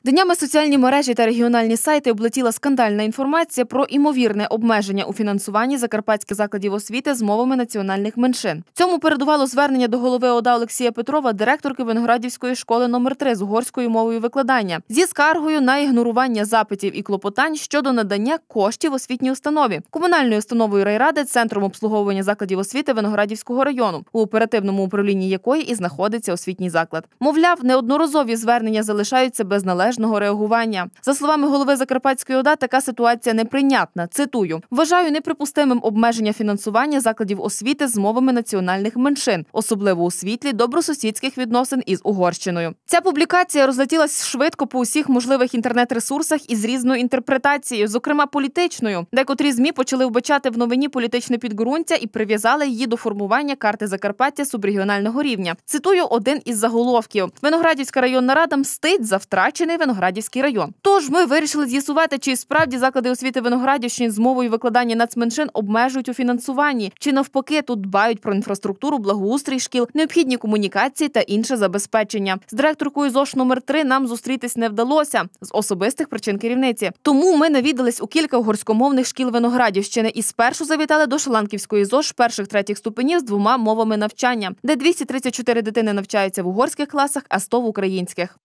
Днями соціальні мережі та регіональні сайти облетіла скандальна інформація про імовірне обмеження у фінансуванні закарпатських закладів освіти з мовами національних меншин. Цьому передувало звернення до голови ОДА Олексія Петрова, директорки Виноградівської школи номер 3 з угорською мовою викладання, зі скаргою на ігнорування запитів і клопотань щодо надання коштів освітній установі, комунальною установою райради, центром обслуговування закладів освіти Виноградівського району, у оперативному управлінні якої і знаходиться освітній заклад. Мовляв, неодноразові звернення залишаються без належного реагування. За словами голови Закарпатської ОДА, така ситуація неприйнятна. Цитую: «Вважаю неприпустимим обмеження фінансування закладів освіти з мовами національних меншин, особливо у світлі добросусідських відносин із Угорщиною». Ця публікація розлетілась швидко по усіх можливих інтернет-ресурсах із різною інтерпретацією, зокрема політичною. Декотрі ЗМІ почали вбачати в новині політичне підґрунтя і прив'язали її до формування карти Закарпаття субрегіонального рівня. Цитую один із заголовків: «Виноградівська районна рада мстить за втрачений Виноградівський район». Тож ми вирішили з'ясувати, чи справді заклади освіти Виноградівщини з мовою викладання нацменшин обмежують у фінансуванні, чи навпаки тут дбають про інфраструктуру, благоустрій шкіл, необхідні комунікації та інше забезпечення. З директоркою ЗОШ номер 3 нам зустрітись не вдалося з особистих причин керівниці. Тому ми навідались у кілька угорськомовних шкіл Виноградівщини і спершу завітали до Шаланківської ЗОШ перших-третіх ступенів з 2 мовами навчання, де 234 дитини навчаються в угорських класах, а 100 в українських.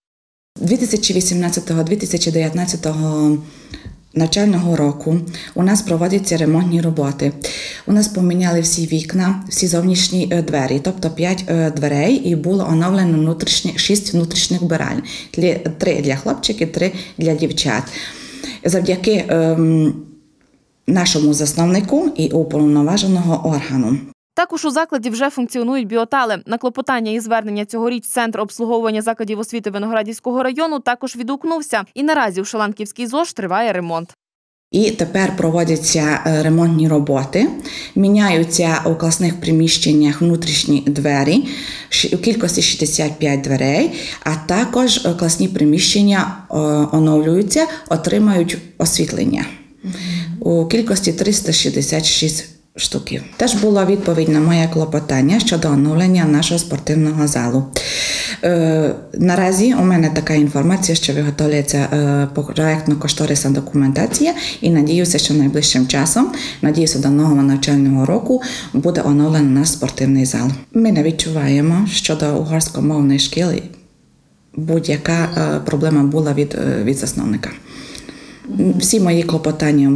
2018-2019 навчального року у нас проводяться ремонтні роботи. У нас поміняли всі вікна, всі зовнішні двері, тобто 5 дверей, і було оновлено 6 внутрішніх вбиралень. 3 для хлопчиків, 3 для дівчат. Завдяки нашому засновнику і уповноваженого органу. Також у закладі вже функціонують біотали. На клопотання і звернення цьогоріч Центр обслуговування закладів освіти Виноградівського району також відгукнувся. І наразі у Шаланківській ЗОШ триває ремонт. І тепер проводяться ремонтні роботи, міняються у класних приміщеннях внутрішні двері, у кількості 65 дверей, а також класні приміщення оновлюються, отримають освітлення у кількості 366 штуків. Теж була відповідь на моє клопотання щодо оновлення нашого спортивного залу. Наразі у мене така інформація, що виготовляється проєктно-кошторисна документація, і надіюся, що найближчим часом, надіюся, до нового навчального року буде оновлений наш спортивний зал. Ми не відчуваємо, що до угорськомовної шкіли будь-яка проблема була від засновника. Всі мої клопотання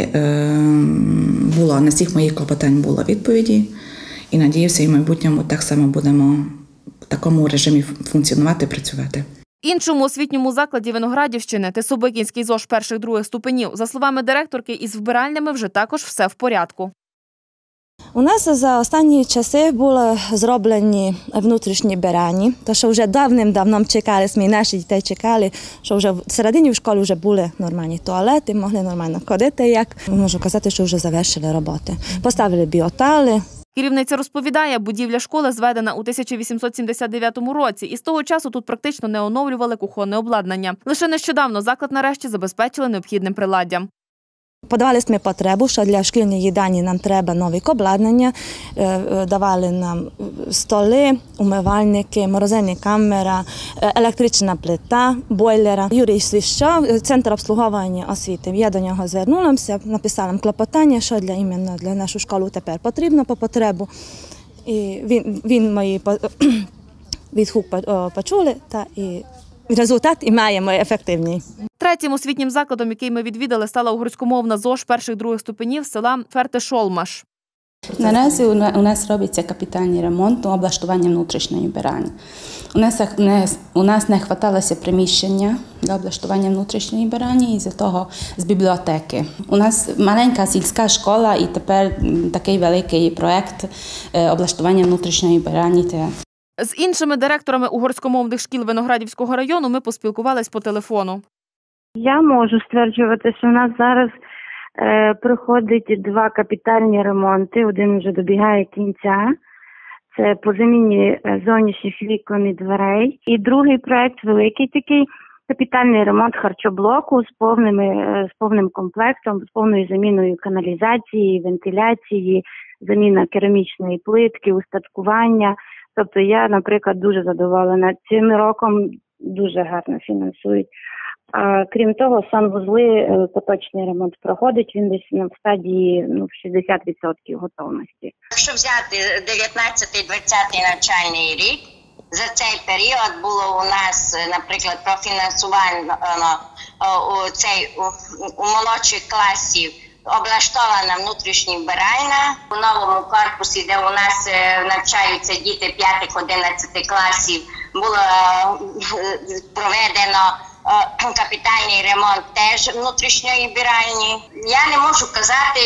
на всіх моїх клопотань було відповіді, і надіюся, і в майбутньому так само будемо в такому режимі функціонувати, працювати. Іншому освітньому закладі Виноградівщини Тисобикінський ЗОШ перших-других ступенів, за словами директорки, із вбиральнями вже також все в порядку. У нас за останні часи були зроблені внутрішні вбиральні, то що вже давним-давно чекали, ми і наші дітей чекали, що вже всередині в школі вже були нормальні туалети, могли нормально ходити, як можу казати, що вже завершили роботи. Поставили біотали. Керівниця розповідає, будівля школи зведена у 1879 році, і з того часу тут практично не оновлювали кухонне обладнання. Лише нещодавно заклад нарешті забезпечили необхідним приладдям. Подавали ми потребу, що для шкільної їдальні нам треба нове обладнання, давали нам столи, умивальники, морозильна камера, електрична плита, бойлера. Юрій Свищов, Центр обслуговування освіти. Я до нього звернулася, написала клопотання, що для нашу школу тепер потрібно по потребу. І він мої відгук почули, та і результат і маємо ефективний. Третім освітнім закладом, який ми відвідали, стала угорськомовна ЗОШ перших-других ступенів села Ферте-Шолмаш. Наразі у нас робиться капітальний ремонт, облаштування внутрішньої вбиральні. У нас не вистачалося приміщення для облаштування внутрішньої вбиральні, із-за того з бібліотеки. У нас маленька сільська школа і тепер такий великий проєкт облаштування внутрішньої вбиральні. З іншими директорами угорськомовних шкіл Виноградівського району ми поспілкувались по телефону. Я можу стверджувати, що в нас зараз проходить 2 капітальні ремонти. Один вже добігає кінця. Це по заміні зовнішніх вікон і дверей. І другий проєкт великий такий капітальний ремонт харчоблоку з повним комплектом, з повною заміною каналізації, вентиляції, заміна керамічної плитки, устаткування. Тобто я, наприклад, дуже задоволена. Цим роком дуже гарно фінансують. А крім того, санвузли поточний ремонт проходить, він десь в стадії 60% готовності. Якщо взяти 19-20 навчальний рік, за цей період було у нас, наприклад, профінансовано у молодших класів облаштована внутрішня вбиральня. У новому корпусі, де у нас навчаються діти 5-11 класів, було проведено капітальний ремонт теж внутрішньої вбиральні. Я не можу казати,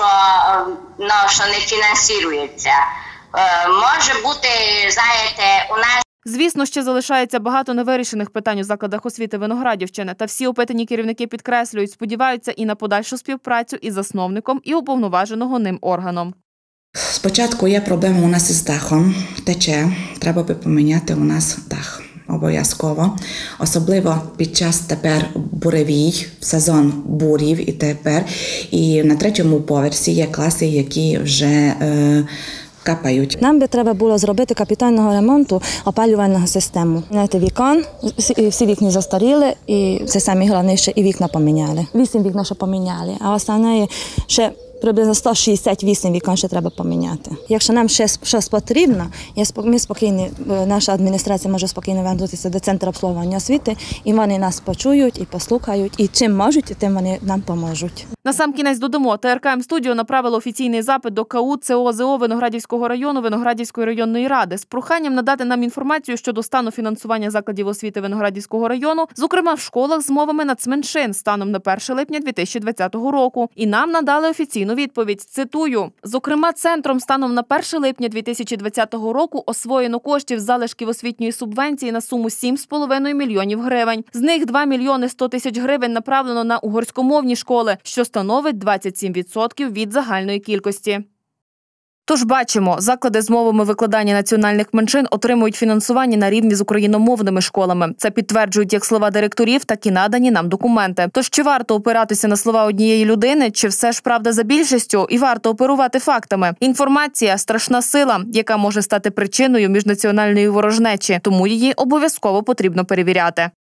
що не фінансується. Може бути, знаєте, у нас... Звісно, ще залишається багато невирішених питань у закладах освіти Виноградівщини. Та всі опитані керівники підкреслюють, сподіваються і на подальшу співпрацю із засновником і уповноваженого ним органом. Спочатку є проблема у нас із дахом. Тече. Треба би поміняти у нас дах. Обов'язково. Особливо під час тепер буревій, сезон бурів і тепер. І на 3-му поверсі є класи, які вже капають. Нам би треба було зробити капітального ремонту опалювального систему. Знаєте, вікон, всі вікна застаріли, і це самі головніше, і вікна поміняли. 8 вікна ще поміняли, а останнє ще приблизно 168 вікон ще треба поміняти. Якщо нам ще щось потрібно, ми спокійні, наша адміністрація може спокійно звернутися до центру обслуговування освіти, і вони нас почують, і послухають, і чим можуть, тим вони нам поможуть. Насамкінець додамо, ТРК М-студіо направило офіційний запит до КУ ЦОЗО Виноградівського району Виноградівської районної ради з проханням надати нам інформацію щодо стану фінансування закладів освіти Виноградівського району, зокрема в школах з мовами нацменшин станом на 1 липня 2020 року. І нам надали офіційну відповідь, цитую, «Зокрема, центром станом на 1 липня 2020 року освоєно коштів з залишків освітньої субвенції на суму 7,5 мільйонів гривень. З них 2 мільйони 100 тисяч гривень направлено на угорськомовні школи, що становить 27% від загальної кількості». Тож бачимо, заклади з мовами викладання національних меншин отримують фінансування на рівні з україномовними школами. Це підтверджують як слова директорів, так і надані нам документи. Тож чи варто опиратися на слова однієї людини, чи все ж правда за більшістю, і варто оперувати фактами? Інформація – страшна сила, яка може стати причиною міжнаціональної ворожнечі, тому її обов'язково потрібно перевіряти.